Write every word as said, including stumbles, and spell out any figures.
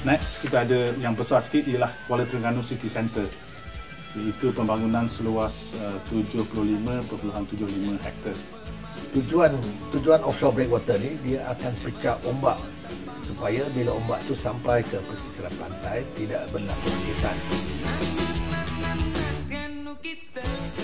Next, kita ada yang besar sikit ialah Kuala Terengganu City Centre, iaitu pembangunan seluas uh, tujuh puluh lima perpuluhan tujuh lima hektar. Tujuan tujuan offshore breakwater ni dia akan pecah ombak supaya bila ombak tu sampai ke pesisiran pantai tidak berlaku kesan.